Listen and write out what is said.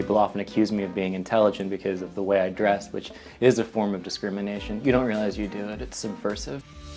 People often accuse me of being intelligent because of the way I dress, which is a form of discrimination. You don't realize you do it, it's subversive.